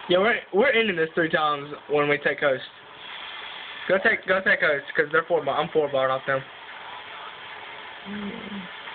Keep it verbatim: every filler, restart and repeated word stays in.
Yeah, we're we're ending this three times when we take host. Go take go take host because they're four. I'm four barred off them.